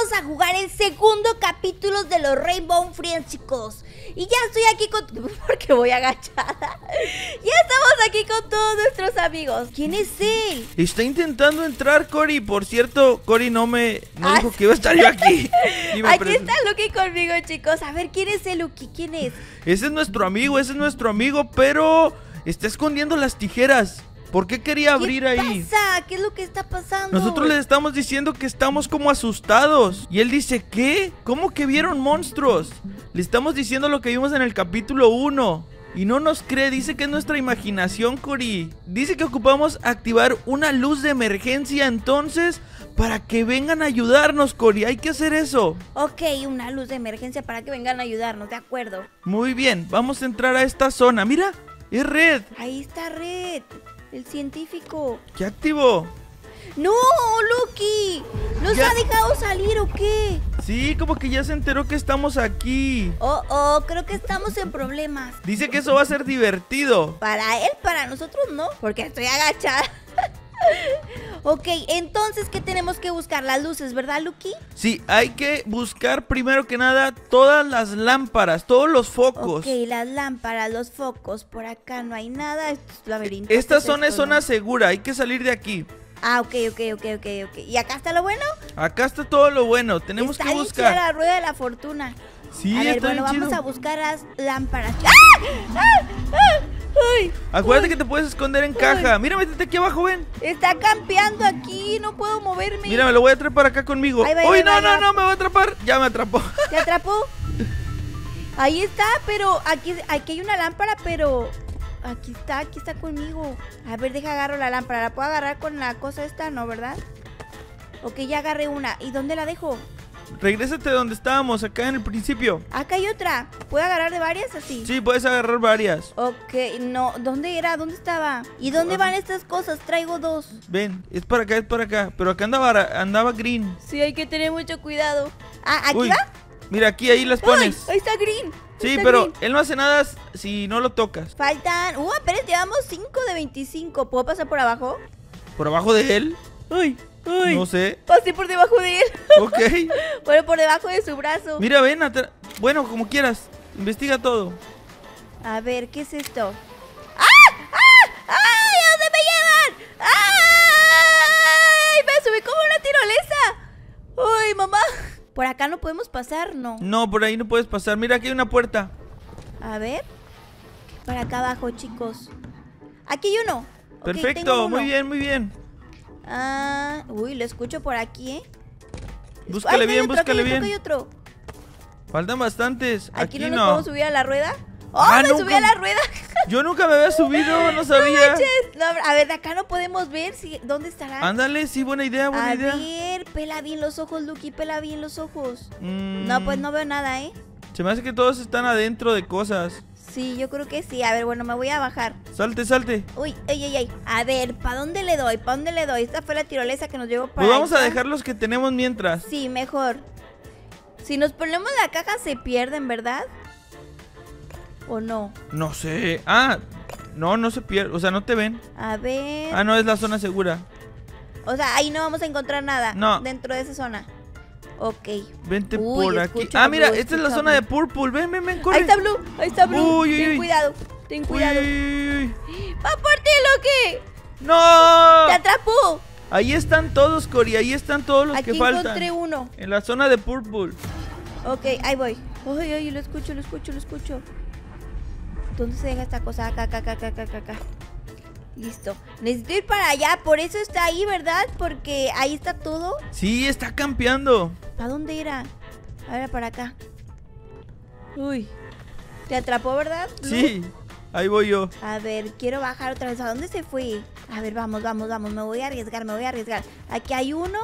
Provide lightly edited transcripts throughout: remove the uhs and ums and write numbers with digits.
vamos a jugar el segundo capítulo de los Rainbow Friends, chicos. Y ya estoy aquí con... porque voy agachada. Ya estamos aquí con todos nuestros amigos. ¿Quién es él? Está intentando entrar Cory. Por cierto, Cory no dijo que iba a estar yo aquí. Aquí está Lucky conmigo, chicos. A ver, ¿quién es el Lucky? ¿Quién es? Ese es nuestro amigo, pero está escondiendo las tijeras. ¿Por qué quería abrir ahí? ¿Qué pasa? ¿Qué es lo que está pasando? Nosotros le estamos diciendo que estamos como asustados. Y él dice, ¿qué? ¿Cómo que vieron monstruos? Le estamos diciendo lo que vimos en el capítulo 1. Y no nos cree, dice que es nuestra imaginación, Cory. Dice que ocupamos activar una luz de emergencia entonces para que vengan a ayudarnos, Cory. Hay que hacer eso. Ok, una luz de emergencia para que vengan a ayudarnos, de acuerdo. Muy bien, vamos a entrar a esta zona. Mira, es Red. Ahí está Red, el científico. ¿Qué activó? ¡No, Lucky! ¿Nos ha dejado salir o qué? Sí, como que ya se enteró que estamos aquí. Creo que estamos en problemas. Dice que eso va a ser divertido. Para él, para nosotros no, porque estoy agachada. Ok, entonces, ¿qué tenemos que buscar? Las luces, ¿verdad, Lucky? Sí, hay que buscar primero que nada todas las lámparas, todos los focos. Ok, las lámparas, los focos. Por acá no hay nada. Esto es laberinto. Esta zona es zona segura, hay que salir de aquí. Ah, ok. ¿Y acá está lo bueno? Acá está todo lo bueno, tenemos que buscar. Está bien chida la rueda de la fortuna. Sí, a ver, está bueno, bien vamos chido. a buscar las lámparas. ¡Ah! ¡Ay! Acuérdate que te puedes esconder en caja. Mira, métete aquí abajo, ven. Está campeando aquí, no puedo moverme. Mira, me lo voy a trepar acá conmigo. Ahí va, Uy, ahí va, no, me va a atrapar. Ya me atrapó. ¿Te atrapó? Ahí está, pero aquí hay una lámpara, pero... Aquí está conmigo. A ver, agarro la lámpara. ¿La puedo agarrar con la cosa esta? No, ¿verdad? Ok, ya agarré una. ¿Y dónde la dejo? Regrésate donde estábamos, acá en el principio. Acá hay otra. ¿Puedo agarrar de varias así? Sí, puedes agarrar varias. Ok, no. ¿Dónde era? ¿Dónde estaba? ¿Y dónde van estas cosas? Traigo dos. Ven, es para acá, es para acá. Pero acá andaba Green. Sí, hay que tener mucho cuidado. Ah, ¿aquí Uy, va? mira, ahí las pones. ¡Ay! Ahí está Green. Sí, Está pero Green. él no hace nada si no lo tocas. Faltan... espérate, llevamos 5 de 25. ¿Puedo pasar por abajo? ¿Por abajo de él? ¡Uy! No sé. Pasé por debajo de él. Ok. Bueno, por debajo de su brazo. Mira, ven, bueno, como quieras. Investiga todo. A ver, ¿qué es esto? ¡Ah! ¡Ay! ¿A dónde me llevan? ¡Ay! Me subí como una tirolesa. ¡Ay, mamá! Por acá no podemos pasar, ¿no? No, por ahí no puedes pasar. Mira, aquí hay una puerta. A ver. Para acá abajo, chicos. Aquí hay uno. Ok, Perfecto, tengo uno. muy bien, muy bien. Uy, lo escucho por aquí, ¿eh? Búscale bien, búscale bien. Aquí hay otro. Faltan bastantes. ¿Aquí no no. nos podemos subir a la rueda? ¡Oh, me nunca. subí a la rueda! Yo nunca me había subido, no sabía. ¡No manches! No, a ver, de acá no podemos ver dónde estará. Ándale, sí, buena idea, buena idea. A ver, pela bien los ojos, Lucky, pela bien los ojos. Mm, No, pues no veo nada, ¿eh? Se me hace que todos están adentro de cosas. Sí, yo creo que sí. A ver, bueno, me voy a bajar. Salte, salte. Uy, ay. A ver, ¿para dónde le doy? ¿Para dónde le doy? Esta fue la tirolesa que nos llevó para Pues vamos a allá. dejar los que tenemos mientras. Sí, mejor. Si nos ponemos la caja se pierden, ¿verdad? ¿O no? No sé. No se pierde. O sea, no te ven. A ver. No, es la zona segura. O sea, ahí no vamos a encontrar nada. No. Dentro de esa zona. Ok. Vente Uy, por aquí. escucho a Mira, Blue, esta es la escucho a zona de Blue. Purple. Ven, corre. Ahí está Blue, ahí está Blue. Uy, ten uy. cuidado, ten cuidado. Uy. ¡Va por ti, Lucky! ¡No! ¡Te atrapó! Ahí están todos, Cory. Ahí están todos los Aquí que faltan. encontré uno. En la zona de Purple. Ok, ahí voy. Ay, lo escucho. ¿Dónde se deja esta cosa? Acá. Listo. Necesito ir para allá, por eso está ahí, ¿verdad? Porque ahí está todo. Sí, está campeando. ¿Para dónde era? A ver, para acá. Uy. ¿Te atrapó, verdad, Blue? Sí, ahí voy yo. A ver, quiero bajar otra vez. ¿A dónde se fue? A ver, vamos. Me voy a arriesgar. Aquí hay uno.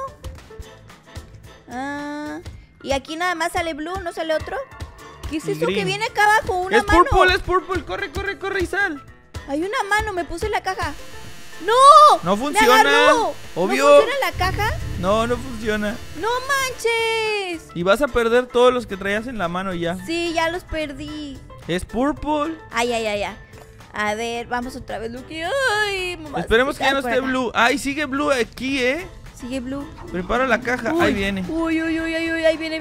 Y aquí nada más sale Blue, ¿no sale otro? ¿Qué es Y eso que Green. viene acá abajo? Una Es mano. Purple. Corre y sal. Hay una mano, me puse en la caja. ¡No! No ¡Me funciona. agarró! Obvio. ¿No funciona la caja? No funciona. ¡No manches! Y vas a perder todos los que traías en la mano ya. Sí, ya los perdí. Es Purple. Ay. A ver, vamos otra vez, Lucky. Ay, mamá. Esperemos que ya no esté Blue. Ay, sigue Blue aquí, ¿eh? Sigue Blue. Prepara la caja. Uy, Ahí viene. Uy, ahí viene.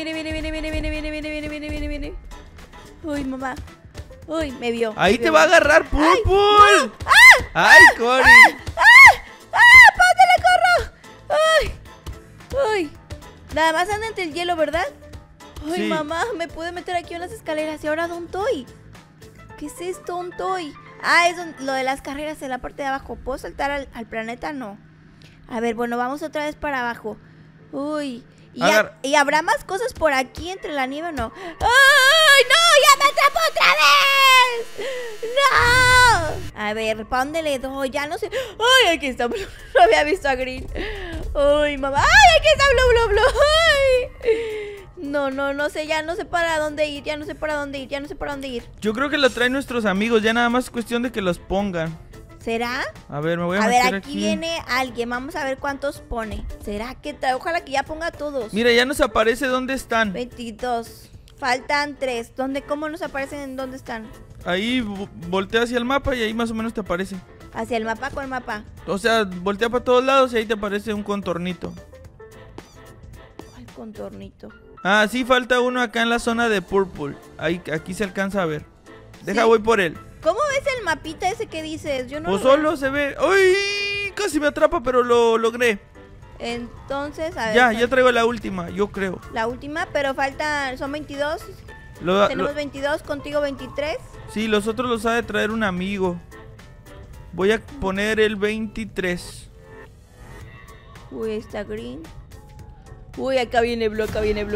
Uy, mamá. Uy, me vio. Ahí me te vio. va a agarrar Purple. ¡No! ¡Ay, Cory! ¿Para dónde le corro? ¡Ay! ¡Ay! Nada más anda entre el hielo, ¿verdad? ¡Ay, Sí. mamá! Me pude meter aquí en las escaleras. ¿Y ahora dónde estoy? ¿Qué es esto, dónde estoy? Ah, es lo de las carreras en la parte de abajo. ¿Puedo saltar al planeta? No. A ver, bueno, vamos otra vez para abajo. Uy. ¿Y habrá más cosas por aquí entre la nieve o no? ¡Ay, no! ¡Ya me atrapó otra vez! ¡No! A ver, ¿para dónde le doy? Ya no sé. ¡Ay, aquí está Blue! No había visto a Green. ¡Ay, mamá! ¡Ay, aquí está Blue! ¡Ay! No sé, ya no sé para dónde ir, ya no sé para dónde ir. Yo creo que lo traen nuestros amigos. Ya nada más es cuestión de que los pongan. ¿Será? A ver, me voy a A meter ver, aquí viene alguien, vamos a ver cuántos pone. ¿Será que trae? Ojalá que ya ponga todos. Mira, ya nos aparece dónde están. 22. Faltan 3. ¿Cómo nos aparecen en dónde están? Ahí voltea hacia el mapa y ahí más o menos te aparece. ¿Hacia el mapa? ¿Cuál mapa? O sea, voltea para todos lados y ahí te aparece un contornito. ¿Cuál contornito? Ah, sí, falta uno acá en la zona de Purple. Ahí, aquí se alcanza a ver. Deja, ¿Sí? voy por él. ¿Cómo ves el mapita ese que dices? Yo no Pues lo veo. solo se ve. ¡Uy! Casi me atrapa, pero lo logré. Entonces, a ver. Ya traigo la última, yo creo. La última, pero faltan, son 22. Lo- Tenemos lo- 22, contigo 23. sí, los otros los ha de traer un amigo. Voy a poner el 23. Uy, está Green. Uy, acá viene Blue.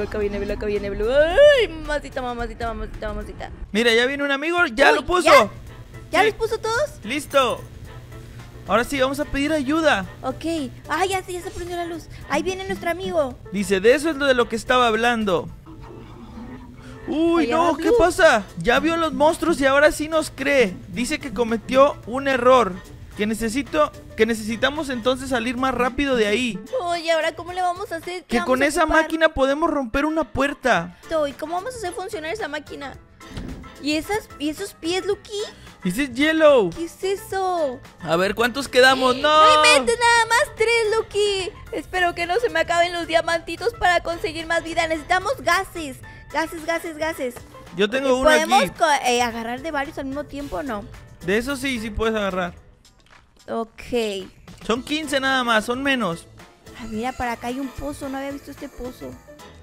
Ay, mamacita. Mira, ya viene un amigo, ya Uy, lo puso. ¿Ya Sí. los puso todos? Listo. Ahora sí, vamos a pedir ayuda. Ok. Ah, ya se prendió la luz. Ahí viene nuestro amigo. Dice, de eso es de lo que estaba hablando. Uy, Allá no, va ¿qué Blue. pasa? Ya vio los monstruos y ahora sí nos cree. Dice que cometió un error. Que necesitamos entonces salir más rápido de ahí. Oye, ¿ahora cómo le vamos a hacer? ¿Qué Que vamos con a esa ocupar? máquina podemos romper una puerta. ¿Y cómo vamos a hacer funcionar esa máquina? ¿Y esos pies, Lucky? Dice Yellow. ¿Qué es eso? A ver, ¿cuántos quedamos? ¡No! No inventes, nada más 3, Lucky. Espero que no se me acaben los diamantitos para conseguir más vida. Necesitamos gases. Gases. Yo tengo uno ¿Podemos aquí. agarrar de varios al mismo tiempo o no? De eso sí puedes agarrar. Ok. Son 15 nada más, son menos. Ah, mira, para acá hay un pozo. No había visto este pozo.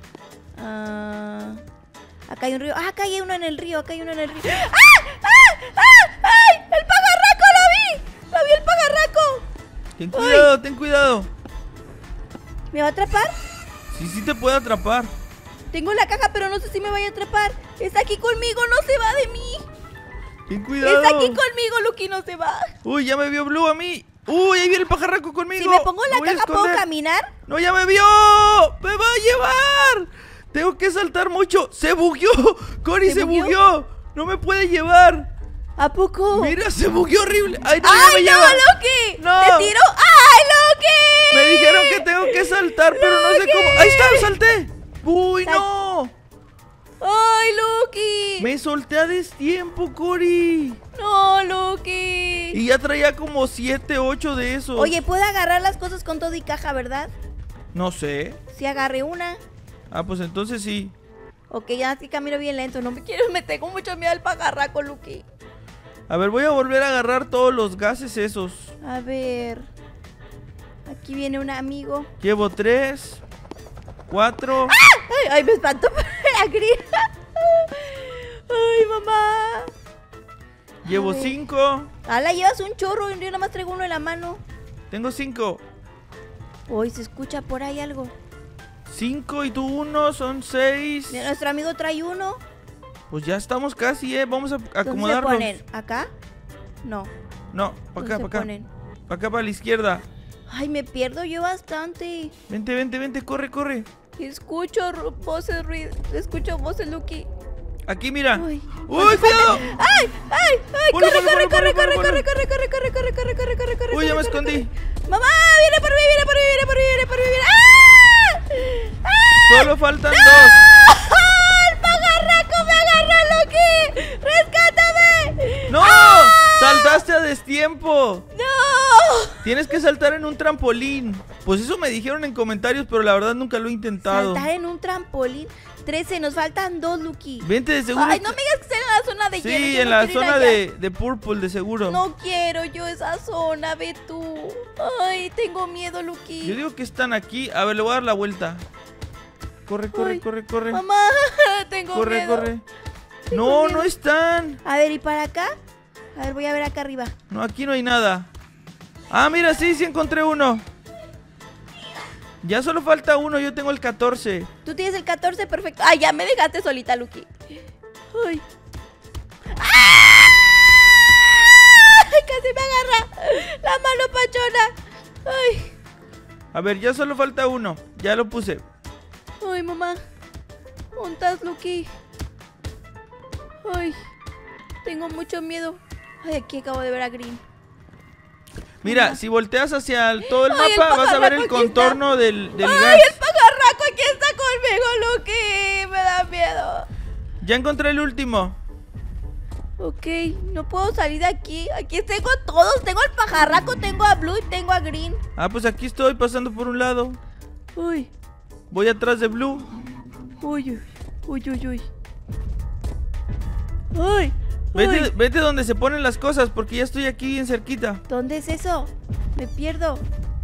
Acá hay un río. Ah, acá hay uno en el río. ¡Ah! ¡Ay! ¡El pajarraco lo vi! ¡Lo vi el pajarraco! Ten cuidado. ¿Me va a atrapar? Sí te puede atrapar. Tengo la caja, pero no sé si me vaya a atrapar. Está aquí conmigo, no se va de mí. Ten cuidado. Está aquí conmigo, Lucky, no se va. Uy, ya me vio Blue a mí. Uy, ahí viene el pajarraco conmigo. Si me pongo en la voy a caja, ¿puedo esconder. caminar? No, ya me vio. ¡Me va a llevar! Tengo que saltar mucho. ¡Se bugueó! ¡Cory se bugueó! ¡No me puede llevar! ¿A poco? Mira, se bugueó horrible. ¡Ay, no, ya ¡Ay, me no, lleva! Lucky! No. ¡Te tiro! ¡Ay, Lucky! Me dijeron que tengo que saltar, pero no sé cómo. ¡Ahí está! ¡Salté! ¡Uy, no! ¡Ay, Lucky! Me solté a destiempo, Cory. ¡No, Lucky! Y ya traía como 7, 8 de esos. Oye, ¿puedo agarrar las cosas con todo y caja, verdad? No sé. Si agarré una. Ah, pues entonces sí. Ok, ya sí camino bien lento. No me quiero, me tengo mucho miedo al pajarraco, Lucky. A ver, voy a volver a agarrar todos los gases esos. A ver. Aquí viene un amigo. Llevo 3, 4. Ay, me espantó por la grita. Ay, mamá. Llevo A ver. 5. La llevas un chorro y yo nada más traigo uno en la mano. Tengo 5. Uy, se escucha por ahí algo. 5 y tú 1, son 6. Mira, nuestro amigo trae uno. Pues ya estamos casi, Vamos a ¿Dónde se acomodarnos. ponen? ¿Acá? No. No, para ¿Dónde acá, se para acá. ponen? Para acá, para la izquierda. Ay, me pierdo yo bastante. Vente, corre. Escucho voces, escucho voces, Lucky. Aquí, mira. Uy. ¡Uy, cuidado! ¡Ay! Ponlo, ¡Corre! ponlo. Uy, ya me corre, escondí. corre. ¡Mamá! ¡Viene por mí! ¡Ah! ¡Ah! Solo faltan 2. ¡Ah! ¡El pajarraco me agarró, Lucky! ¡Rescátame! ¡No! ¡Saltaste a destiempo! ¡No! Tienes que saltar en un trampolín. Pues eso me dijeron en comentarios, pero la verdad nunca lo he intentado. Saltar en un trampolín. 13, nos faltan 2, Lucky. Vente de seguro. Ay, no me digas que estén en la zona de hielo. Sí, yo en no la quiero ir zona allá. de Purple, de seguro. No quiero yo esa zona, ve tú. Ay, tengo miedo, Lucky. Yo digo que están aquí. A ver, le voy a dar la vuelta. Corre, corre, Ay, corre, corre. Mamá, tengo Corre, miedo. corre. Tengo No, miedo. no están. A ver, ¿y para acá? A ver, voy a ver acá arriba. No, aquí no hay nada. Ah, mira, sí, sí encontré uno. Ya solo falta uno, yo tengo el 14. Tú tienes el 14, perfecto. Ay, ya me dejaste solita, Lucky. Ay. ¡Ah! Casi me agarra la mano pachona. Ay. A ver, ya solo falta uno. Ya lo puse. Ay, mamá. ¿Dónde estás, Lucky? Ay. Tengo mucho miedo. Ay, aquí acabo de ver a Green. Mira, si volteas hacia todo el Ay, el mapa, vas a ver pajarraco el aquí contorno del ¡Ay, gas. el pajarraco aquí está conmigo, Lucky! Me da miedo. Ya encontré el último. Ok, no puedo salir de aquí. Aquí tengo a todos. Tengo al pajarraco, tengo a Blue y tengo a Green. Ah, pues aquí estoy pasando por un lado. Uy, Voy atrás de Blue. uy, uy, uy, uy. Uy, Vete, uy. vete donde se ponen las cosas, porque ya estoy aquí bien cerquita. ¿Dónde es eso? Me pierdo.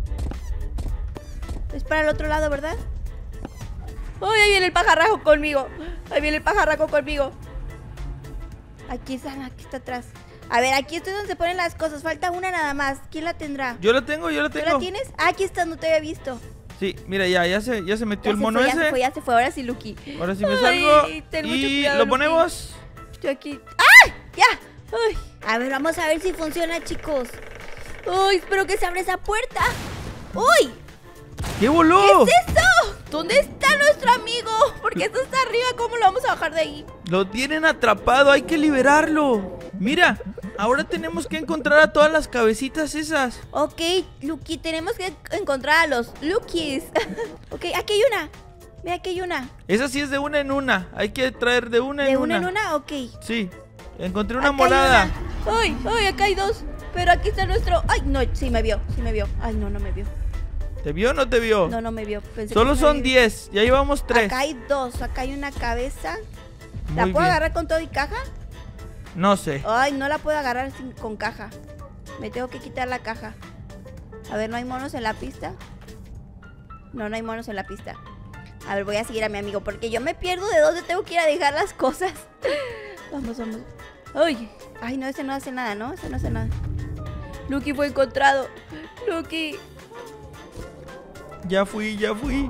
Es para el otro lado, ¿verdad? ¡Uy, ahí viene el pajarraco conmigo! Ahí viene el pajarraco conmigo. Aquí está atrás. A ver, aquí estoy donde se ponen las cosas. Falta una nada más. ¿Quién la tendrá? Yo la tengo, yo la ¿Tú tengo. la tienes? Ah, aquí está, no te había visto. Sí, mira, ya se metió el mono ya ese. ya se fue. Ahora sí, Lucky. Ahora sí me Ay, salgo. ten mucho Y cuidado, lo Lucky. ponemos. Estoy aquí. ¡Ay! ¡Ya! ¡Ay! A ver, vamos a ver si funciona, chicos. ¡Uy! Espero que se abra esa puerta. ¡Uy! ¿Qué voló? ¿Qué es eso? ¿Dónde está nuestro amigo? Porque esto está arriba. ¿Cómo lo vamos a bajar de ahí? Lo tienen atrapado, hay que liberarlo. Mira, ahora tenemos que encontrar a todas las cabecitas esas. Ok, Lucky, tenemos que encontrar a los Luckies. Ok, aquí hay una. Mira, aquí hay una. Esa sí es de una en una. Hay que traer de una ¿De en una una. en una? Ok. Sí, encontré una Acá hay morada. una. ¡Ay! ¡Ay! Acá hay dos. Pero aquí está nuestro. ¡Ay! No, sí me vio. Sí me vio. Ay, no, no me vio. ¿Te vio o no te vio? No, no me vio. Pensé Solo que sí me son vio. 10, ya llevamos 3. Acá hay dos. Acá hay una cabeza. ¿La Muy puedo bien. agarrar con todo y caja? No sé. Ay, no la puedo agarrar con caja. Me tengo que quitar la caja. A ver, ¿no hay monos en la pista? No, no hay monos en la pista. A ver, voy a seguir a mi amigo porque yo me pierdo de dónde tengo que ir a dejar las cosas. Vamos, vamos. Ay, ay, no, ese no hace nada, ¿no? Ese no hace nada. Lucky fue encontrado. Lucky. Ya fui, ya fui.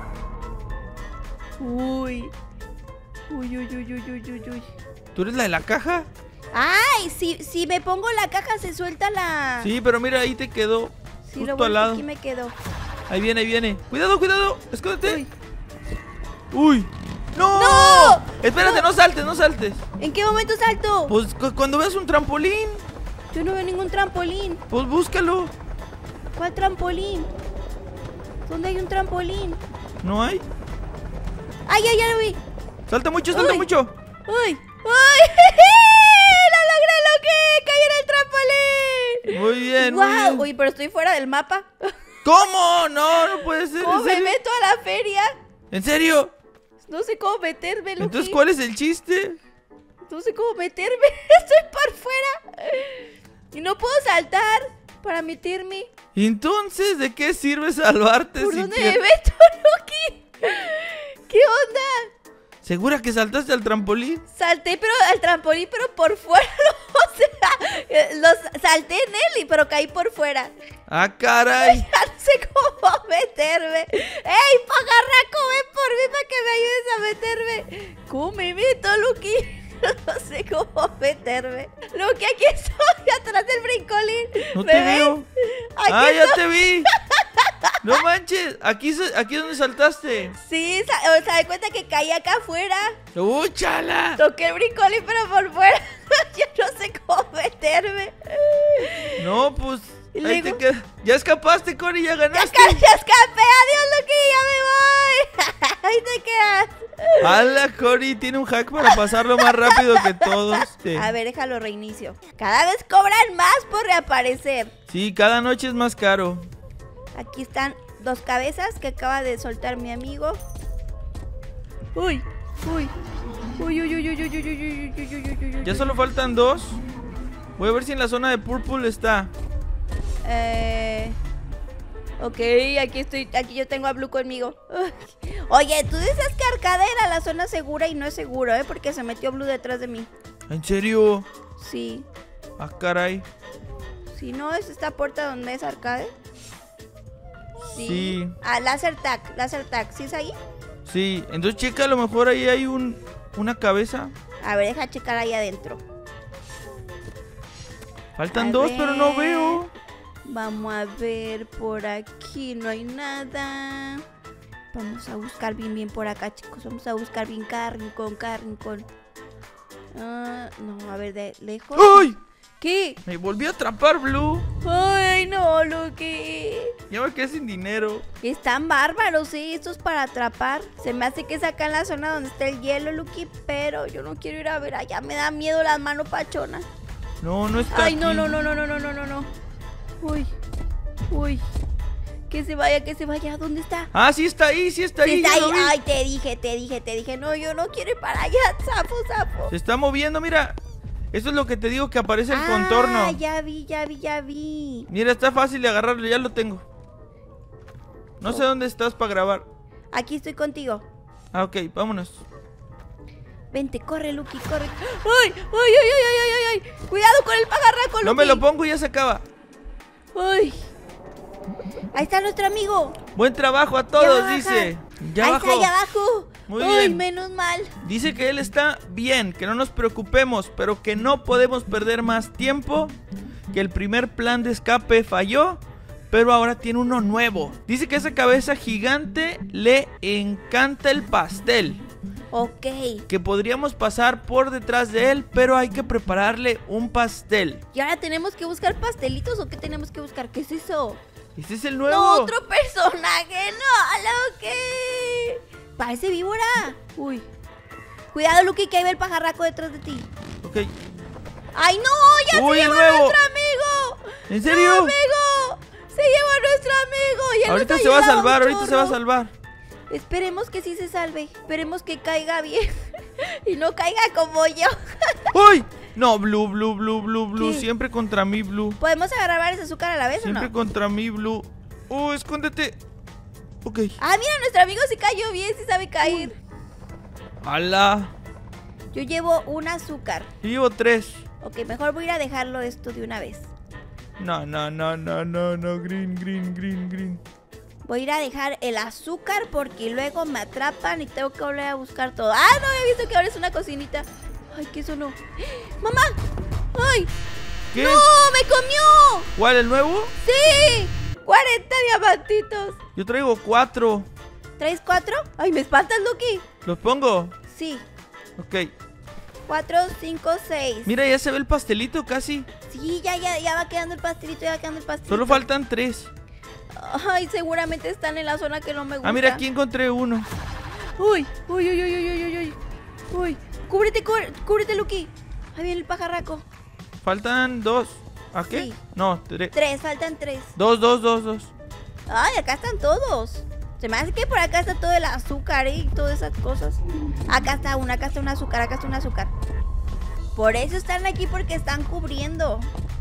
Uy. Uy, uy, uy, uy, uy, uy, uy. ¿Tú eres la de la caja? Ay, si me pongo la caja se suelta la... Sí, pero mira, ahí te quedó. Sí, justo lo bueno al es que lado. aquí me quedo. Ahí viene, ahí viene. Cuidado, cuidado. Escóndete. Uy. Uy. ¡No! ¡No! Espérate, no saltes, no saltes. ¿En qué momento salto? Pues cuando veas un trampolín, Yo no veo ningún trampolín. pues búscalo. ¿Cuál trampolín? ¿Dónde hay un trampolín? ¿No hay? ¡Ay, ya lo vi! Salta mucho, salta Uy. mucho. ¡Uy! ¡Uy! ¡Lo logré, Lucky! ¡Caí en el trampolín! Muy bien, muy ¡Guau! bien. Uy, pero estoy fuera del mapa. ¿Cómo? No, no puede ser. ¿Cómo ¿En me serio? meto a la feria? ¿En serio? No sé cómo meterme, Lucky. Entonces, ¿cuál es el chiste? No sé cómo meterme. Estoy por fuera. Y no puedo saltar para meterme. Entonces, ¿de qué sirve salvarte ¿Por si dónde pier- me meto, Lucky? ¿Qué onda? ¿Segura que saltaste al trampolín? Salté pero al trampolín, pero por fuera. O sea, salté en él, pero caí por fuera. ¡Ah, caray! Ya no sé cómo meterme. ¡Ey, pajarraco! Ven por mí para que me ayudes a meterme. ¿Cómo me meto, Lucky? No sé cómo meterme. Lucky, aquí estoy, atrás del brincolín. No ¿Me te ves? veo. Aquí ¡Ah, ya estoy. te vi! ¡No manches! Aquí es donde saltaste. Sí, o sea, de cuenta que caí acá afuera. ¡Úchala! Toqué el brincolín, pero por fuera. Ya no sé cómo meterme. No, pues. ¿Y Ahí luego? te quedas. Ya escapaste, Cory, ya Ya ganaste. escapé, adiós, Lucky, ya me voy. Ahí te quedas. ¡Hala, Cory! Tiene un hack para pasarlo más rápido que todos. Sí. A ver, déjalo reinicio. Cada vez cobran más por reaparecer. Sí, cada noche es más caro. Aquí están 2 cabezas que acaba de soltar mi amigo. Uy, uy. Uy, uy, uy, uy, uy, uy, uy, uy, uy, uy, uy, uy. Ya solo faltan 2. Voy a ver si en la zona de Purple está. Ok, aquí yo tengo a Blue conmigo. Oye, tú dices que Arcade era la zona segura y no es seguro, porque se metió Blue detrás de mí. ¿En serio? Sí. Ah, caray. Si no, es esta puerta donde es Arcade. Sí. Ah, Laser Tag, ¿sí es ahí? Sí, entonces checa, a lo mejor ahí hay una cabeza. A ver, deja checar ahí adentro. Faltan 2, pero no veo. Vamos a ver, por aquí no hay nada. Vamos a buscar bien por acá, chicos. Vamos a buscar bien cada rincón. No, a ver, de lejos. ¡Ay! ¿Qué? Me volví a atrapar, Blue. Ay, no, Lucky. Ya me quedé sin dinero. Están bárbaros, estos para atrapar. Se me hace que es acá en la zona donde está el hielo, Lucky. Pero yo no quiero ir a ver allá. Me da miedo las manos pachonas. No está Ay, aquí. no. Uy. Que se vaya. ¿Dónde está? Ah, sí está ahí, Está ya ahí. lo vi. Ay, te dije. No, yo no quiero ir para allá. Sapo. Se está moviendo, mira. Eso es lo que te digo, que aparece el contorno. Ah, ya vi. Mira, está fácil de agarrarlo, ya lo tengo. No sé dónde estás para grabar. Aquí estoy contigo. Ah, ok, vámonos. Vente, corre, Lucky, corre. ¡Ay! Cuidado con el pajarraco, Lucky. No me lo pongo y ya se acaba. ¡Ay! Ahí está nuestro amigo. Buen trabajo a todos, dice. Ya Ahí bajó. está, allá abajo. Muy Ay, bien. menos mal. Dice que él está bien, que no nos preocupemos, pero que no podemos perder más tiempo, que el primer plan de escape falló, pero ahora tiene uno nuevo. Dice que esa cabeza gigante le encanta el pastel. Ok. Que podríamos pasar por detrás de él, pero hay que prepararle un pastel. ¿Y ahora tenemos que buscar pastelitos o qué tenemos que buscar? ¿Qué es eso? Ese es el nuevo. No, otro personaje. No, Lucky. Parece víbora. Uy. Cuidado, Lucky, que ahí va el pajarraco detrás de ti. Ok. ¡Ay, no! ¡Ya se llevó a nuestro amigo! ¿En serio? ¡No, amigo! ¡Se llevó a nuestro amigo! Y él Ahorita nos se va a ayudaba un salvar, ahorita se va a chorro. salvar. Esperemos que sí se salve. Esperemos que caiga bien. Y no caiga como yo. ¡Uy! No, Blue. ¿Qué? Siempre contra mí, Blue. ¿Podemos agarrar varios azúcar a la vez Siempre o no? contra mí, Blue. Escóndete. Ok. Ah, mira, nuestro amigo sí cayó bien, sí sabe caer. ¡Hala! Yo llevo un azúcar. Yo llevo 3. Ok, mejor voy a ir a dejarlo esto de una vez. No. Green. Voy a ir a dejar el azúcar porque luego me atrapan y tengo que volver a buscar todo. Ah, no había visto que ahora es una cocinita. Ay, ¿qué sonó? ¡Mamá! ¡Ay! ¿Qué? ¡No! ¡Me comió! ¿Cuál, el nuevo? ¡Sí! 40 diamantitos. Yo traigo 4. ¿Traes 4? ¡Ay, me espantas, Lucky! ¿Los pongo? Sí. Ok. 4, 5, 6. Mira, ya se ve el pastelito casi. Sí, ya va quedando el pastelito, Solo faltan 3. Ay, seguramente están en la zona que no me gusta. Ah, mira, aquí encontré uno. Uy. Uy. Cúbrete, Lucky. Ahí viene el pajarraco. Faltan 2. ¿A qué? Sí. No, 3. 3, faltan 3. 2. Ay, acá están todos. Se me hace que por acá está todo el azúcar y todas esas cosas. Acá está un azúcar, Por eso están aquí, porque están cubriendo.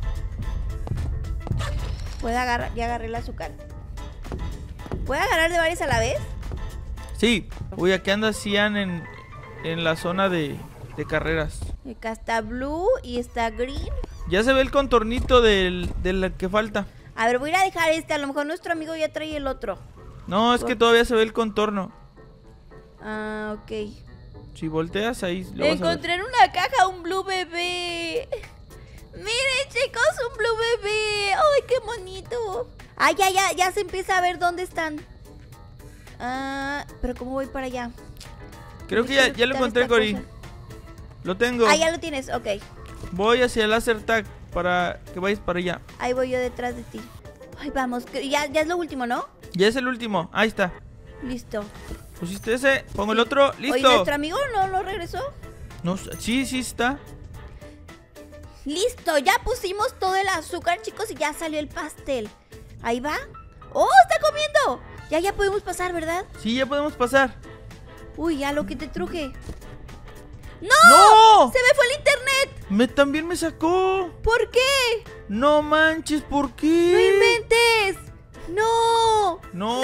¿Puedo agarrar? Ya agarré el azúcar. ¿Puedo agarrar de varias a la vez? Sí. Uy, aquí anda Cian en la zona de carreras. Acá está Blue y está Green. Ya se ve el contornito del que falta. A ver, voy a ir a dejar este. A lo mejor nuestro amigo ya trae el otro. No, es que todavía se ve el contorno. Ah, ok. Si volteas ahí lo vas a ver. Encontré en una caja un Blue bebé. Miren, chicos, un Blue bebé. Ay, qué bonito. Ah, ya se empieza a ver dónde están. Ah, pero ¿cómo voy para allá? Creo que ya lo encontré, Cori. Lo tengo. Ah, ya lo tienes, ok. Voy hacia el Laser Tag para que vayas para allá. Ahí voy yo detrás de ti. Ay, vamos, ya es lo último, ¿no? Ya es el último, ahí está. Listo. Pusiste ese, pongo el otro, listo. Oye, ¿nuestro amigo no regresó? No, sí está. Listo, ya pusimos todo el azúcar, chicos, y ya salió el pastel. Ahí va. ¡Oh, está comiendo! Ya podemos pasar, ¿verdad? Sí, ya podemos pasar. Uy, ya lo que te truje. ¡No! ¡No! ¡Se me fue el internet! También me sacó. ¿Por qué? No manches, ¿por ¡No qué? inventes! ¡No! No, ¡No!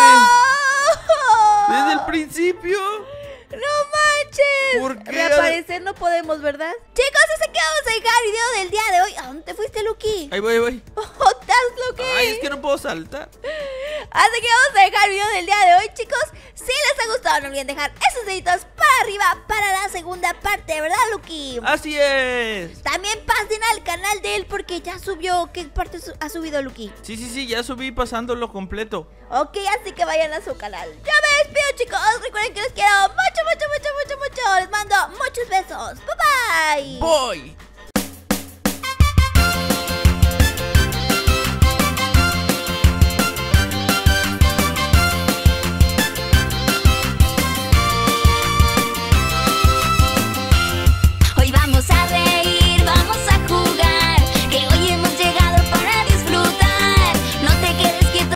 F. Desde el principio. ¡No manches! ¿Por qué? Reaparecer no podemos, ¿verdad? Chicos, ese que vamos a dejar el video del día de hoy. ¿A dónde te fuiste, Lucky? Ahí voy. ¡Oh, estás, Lucky! Ay, es que no puedo saltar. Así que vamos a dejar el video del día de hoy, chicos. Si les ha gustado, no olviden dejar esos deditos para arriba para la segunda parte, ¿verdad, Lucky? Así es. También pasen al canal de él porque ya subió. ¿Qué parte ha subido, Lucky? Sí, ya subí pasándolo completo. Ok, así que vayan a su canal. Ya me despido, chicos. Recuerden que les quiero mucho. Les mando muchos besos. Bye bye. Voy.